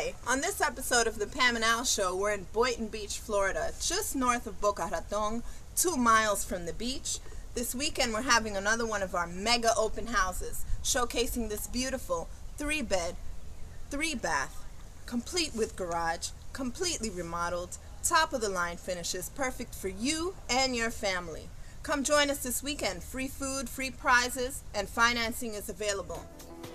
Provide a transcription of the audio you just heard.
Hi, on this episode of the Pam and Al Show, we're in Boynton Beach, Florida, just north of Boca Raton, 2 miles from the beach. This weekend we're having another one of our mega open houses, showcasing this beautiful 3-bed, 3-bath, complete with garage, completely remodeled, top-of-the-line finishes, perfect for you and your family. Come join us this weekend. Free food, free prizes, and financing is available.